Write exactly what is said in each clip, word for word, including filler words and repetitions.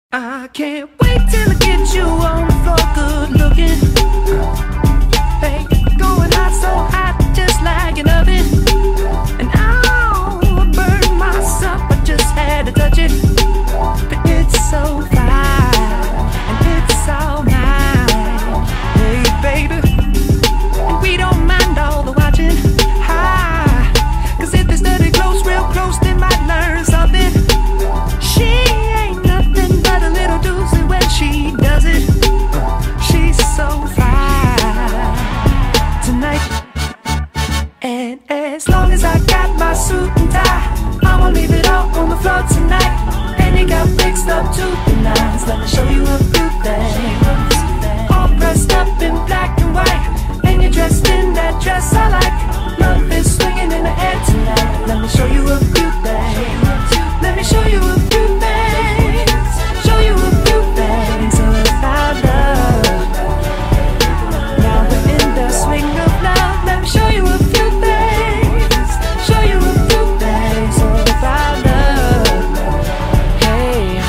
I can't wait till I get you on the floor, good looking. Hey, going hot, so hot, just like an oven. And I'll burn myself, I just had to touch it. But it's so fine, and it's all mine. Hey, baby, and we don't mind all the watching. Hi, cause if they study close, real close, they might learn something. She ain't nothing but a little doozy when she does it. She's so fine tonight. And as long as I got my suit and tie, I'ma leave it all on the floor tonight. And you got fixed up to the nines. Let me show you a few things. All dressed up in black and white, and you're dressed in that dress I like. Love is swinging in the air tonight. Let me show you a few things. Let me show you a few things. Show you a few things about love. Now we're in the swing of love. Let me show you a few things. Show you a few things about love. Hey,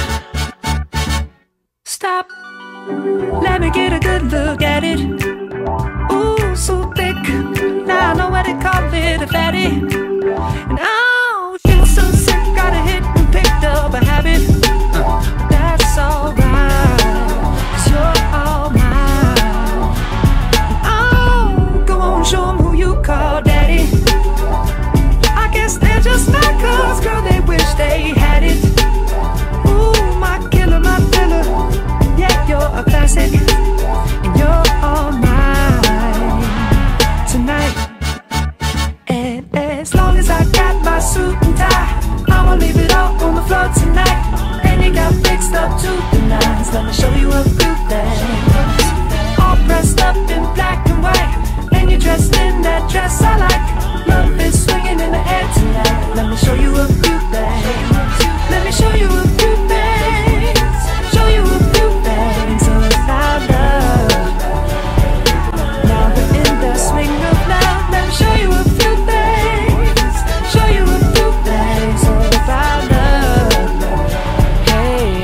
stop. Let me get a good look at it. Ooh, so thick. Now I know what they call it, a fatty. And oh, it's so sick, got a hit and picked up a habit. uh, That's alright, cause you're all mine. Oh, go on, show them who you call daddy. I guess they're just like us, girl, they wish they had it. Ooh, my killer, my filler. Yeah, you're a classic, and you're all mine tonight. And as long as I got my suit and tie, I'ma leave it all on the floor tonight. And you got fixed up to the nines. Let me show you a few things. All dressed up in black and white, and you're dressed in that dress I like. Love is swinging in the air tonight. Let me show you a few things. Let me show you a few things. Show you a few things about love. Now we're in the swing of love. Let me show you a few things. Show you a few things about love. Hey,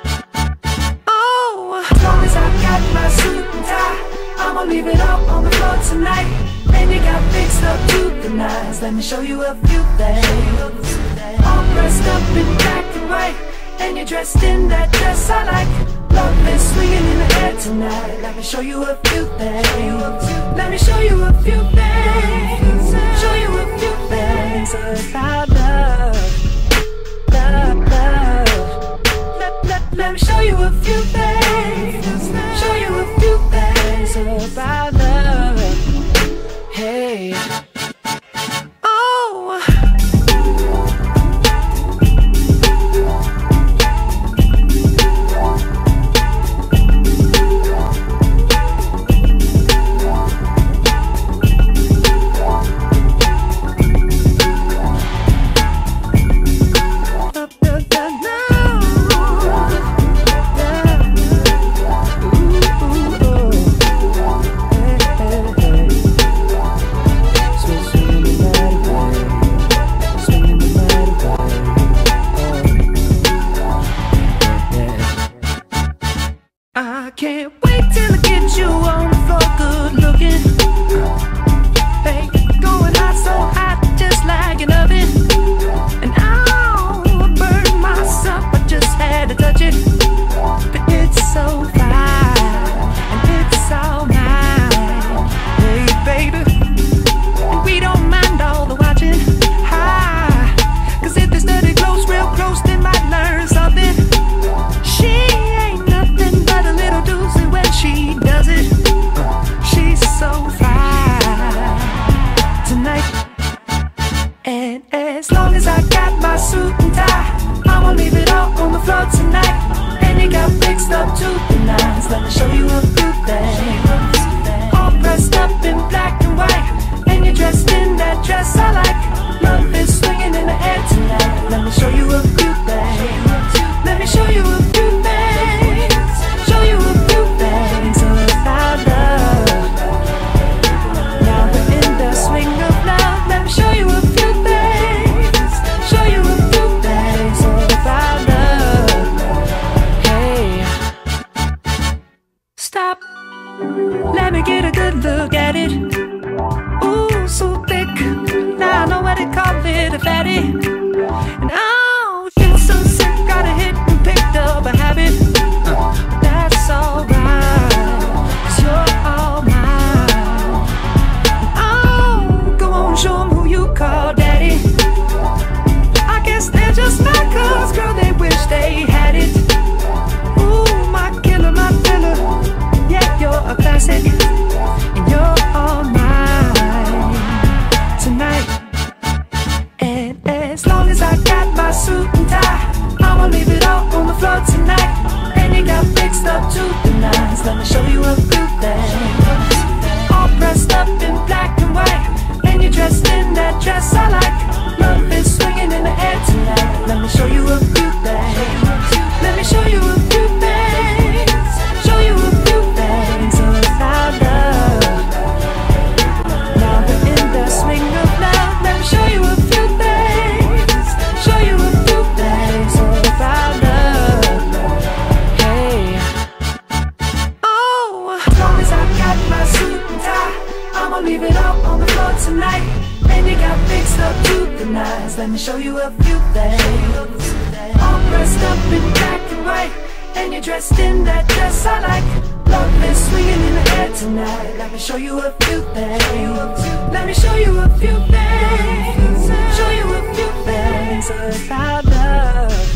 oh, as long as I got my suit and tie, I'ma leave it all on the floor tonight. And you got fixed up to the nines. Let me show you a few things. All dressed up in black and white, and you're dressed in that dress I like. Love is swinging in the air tonight. Let me show you a few things. Let me show you a few things. Show you a few things about love. Love, love. Let, let, let me show you a few things. Show you a few things about love. Hey, oh. I can't wait till I get you on the floor, good looking. Hey, going hot, so hot, just like an oven. And I'll burn myself, I just had to touch it. But it's so fine, and it's all mine. Hey, baby, and we don't mind all the watching. Hi, cause if they study close, real close, they might learn something. She ain't nothing but a little doozy when she does it. She's so fine tonight. And as long as I got my suit and tie, I'ma leave it all on the floor tonight. And you got fixed up to the nines. Let me show you a few things. All dressed up in black and white, and you're dressed in that dress I like. Love is swinging in the air tonight. Let me show you a few things. Let me show you a few things. Show you a few things about love. Now we're in the swing of love. Let me show you a few things. Show you a few things about love. Hey, recognize. Let me show you a few things. All dressed up in black and white, and you're dressed in that dress I like. Love is swinging in the air tonight. Let me show you a few things. Let me show you a few things. Show you a few things about love.